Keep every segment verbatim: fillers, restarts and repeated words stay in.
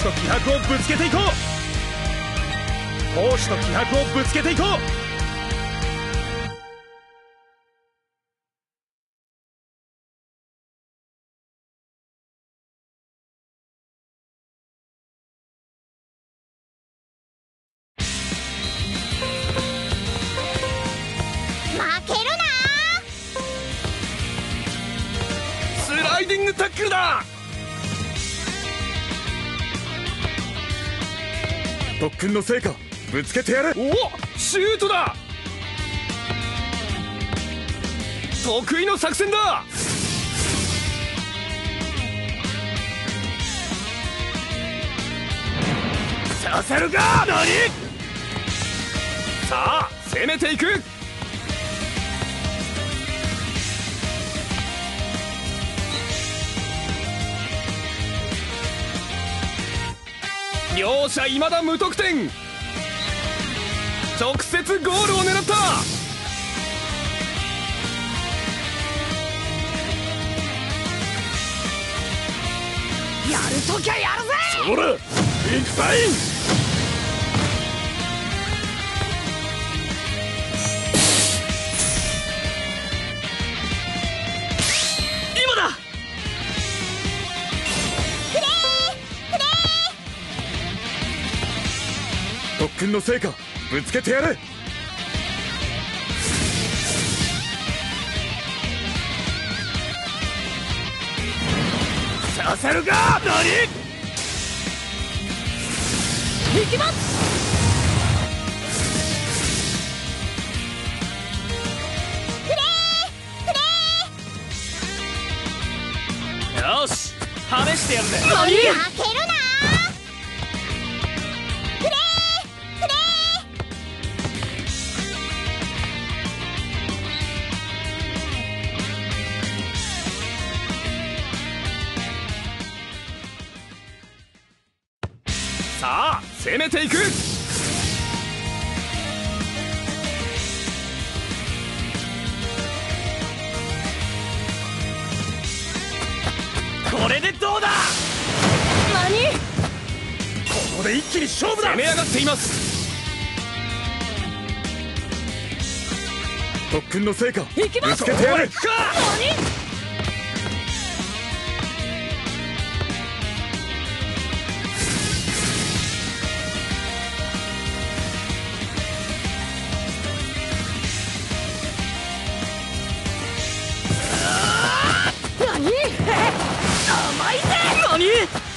と気迫をぶつけていこう。闘志と気迫をぶつけていこう。 ライディングタックルだ。 特訓の成果ぶつけてやる。 おお、シュートだ。得意の作戦だ。させるか。何。さあ攻めていく。両者いまだ無得点。直接ゴールを狙った。やるときゃやるぜ。そらビッグファイン。今だ。 特訓の成果ぶつけてやれ。 させるか。何。行きます。よし試してやるぜ。何。負けるな。さあ攻めていく。これでどうだ。何。こここで一気に勝負だ。 攻め上がっています。 特訓の成果ぶつけてやれ。 何。甘いぜ。何。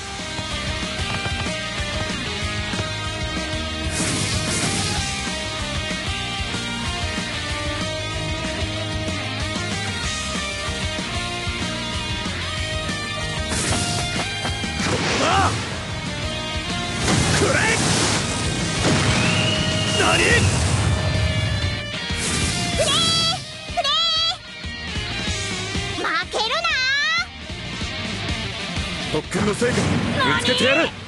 特訓の成果ぶつけてやる。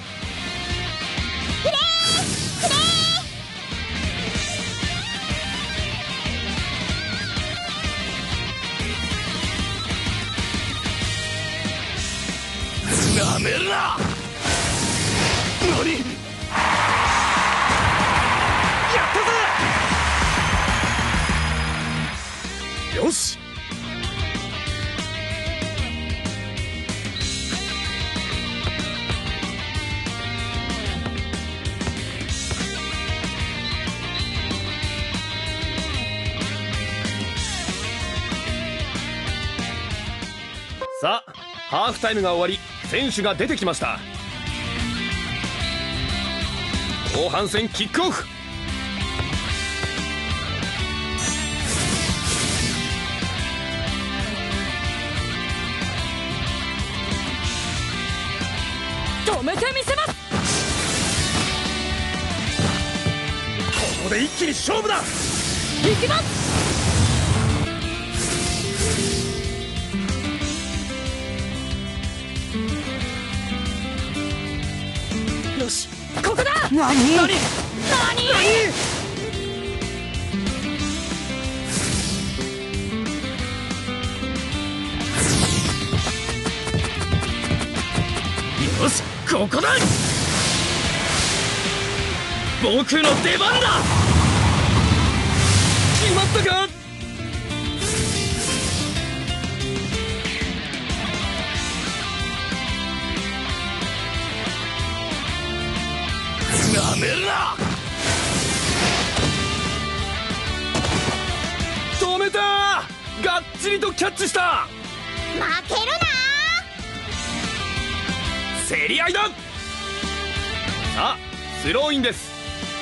なめるな。何。やったぜ。よし。 さあハーフタイムが終わり選手が出てきました。後半戦キックオフ。止めてみせます。 ここで一気に勝負だ。 行きます。よしここだ。何。何。何。よしここだ。 僕の出番だ。決まったか。なめるな。止めた。がっちりとキャッチした。 負けるな。 競り合いだ。さあスローインです。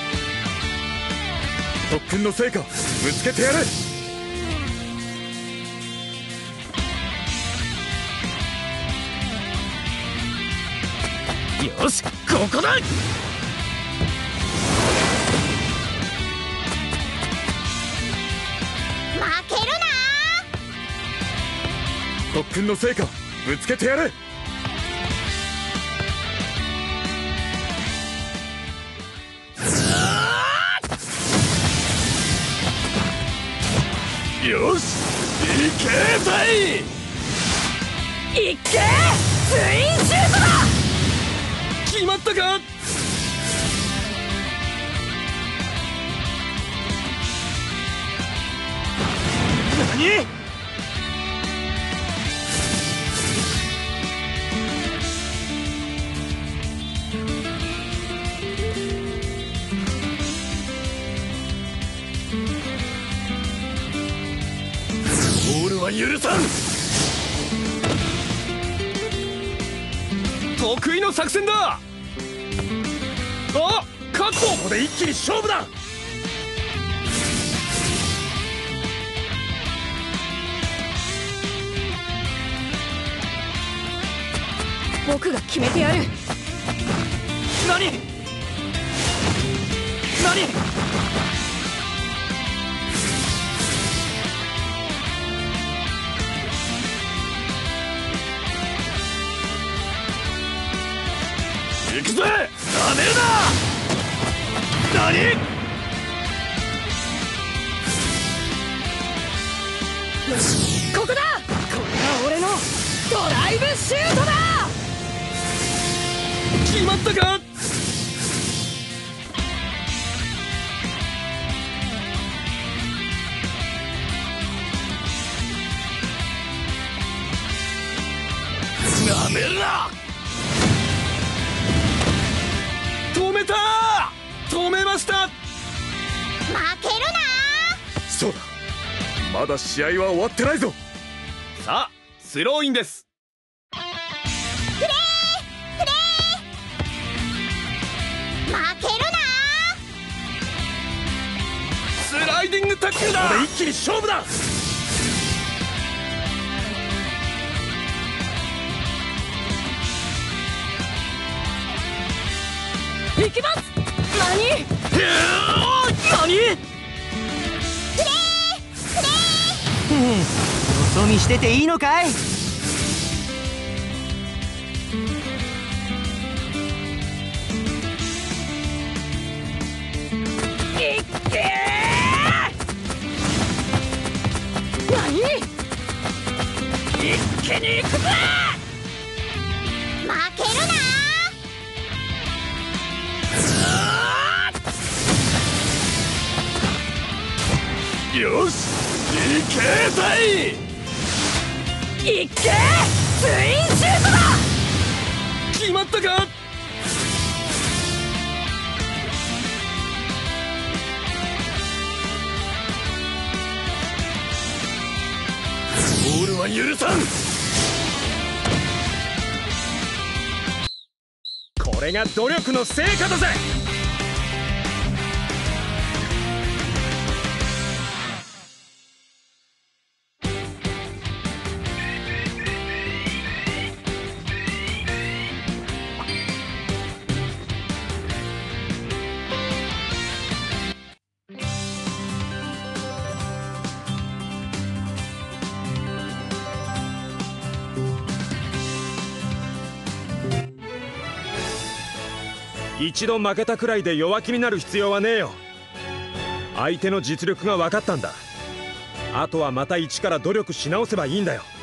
特訓の成果ぶつけてやれ。 よし、ここだ。 負けるな。 特訓の成果ぶつけてやれ。 よし、いけたい。 いけ、ツインシュートだ。 決まったか。何。ボールは許さん。得意の作戦だ。あ、確保。ここで一気に勝負だ。 僕が決めてやる。 何何。行くぜ。なめるな。何。 よし、ここだ。これが俺のドライブシュートだ。 決まったか。なめるな。止めた。止めました。 負けるな。 そうだ、まだ試合は終わってないぞ。 さあスローインです。 プレープレー。負けるな。 スライディングタックルだ。ここで一気に勝負だ。 行きます。何。 何。 プレープレー。 よそ見してていいのかい。 いっけー。何。 一気に行くぜ。 負けるな。 よし、いけたい。 いっけー、ツインシュートだ。 決まったか。ボールは許さん。これが努力の成果だぜ。 一度負けたくらいで弱気になる必要はねえよ。相手の実力が分かったんだ。あとはまた一から努力し直せばいいんだよ。